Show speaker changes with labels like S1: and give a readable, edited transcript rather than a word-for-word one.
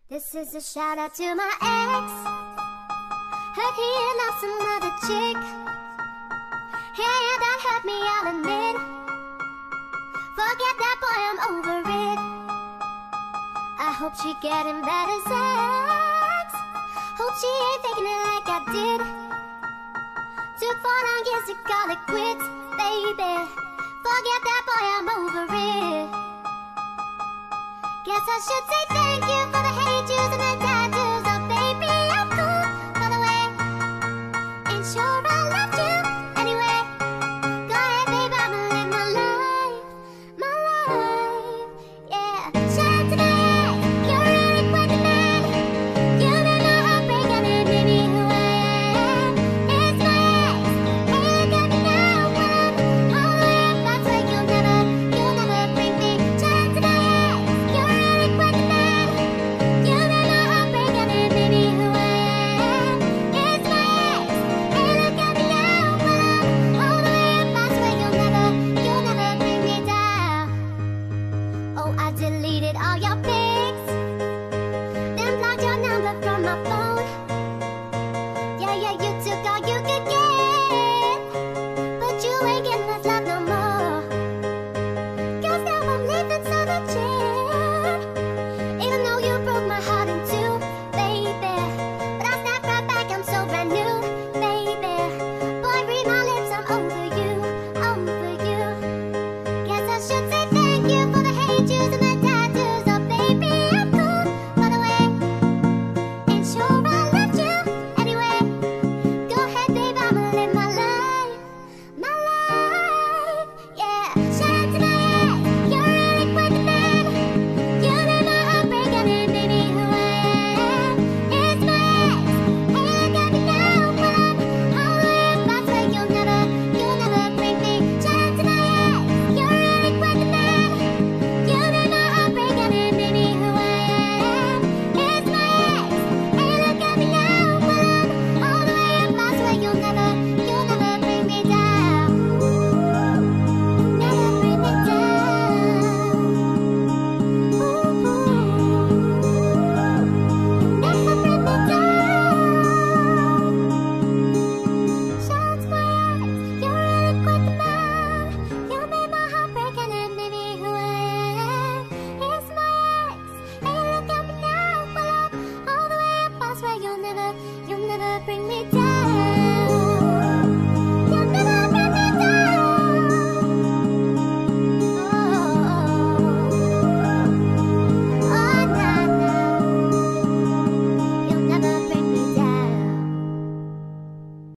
S1: This is a shout out to my ex. Heard he lost another chick. Hey, that hurt me, I'll admit. Forget that boy, I'm over it. I hope she getting better sex. Hope she ain't faking it like I did. Took 4 long years to call it quits, baby. Forget that boy, I'm over it. Guess I should say thank you for the hate yous and the tattoos. Oh baby, I'm cool, by the way. Ain't sure I loved you anyway. Go ahead, babe, I'ma live my life, yeah. Shout out to my ex, you're really quite the man. You made my heart break and it made me who I am. It's my ex, hey, look at me now, well, I'm all the way up, I swear you'll never bring me. Shout out to my ex, you're really quite the man. You made my heart break and it made me who I am. It's my ex, hey, look at me now, well, I'm all the way up, I swear you'll never bring me down. Oh, I deleted all your pics, then blocked your number from my phone. Yeah, you took all you could get, but you ain't getting less love no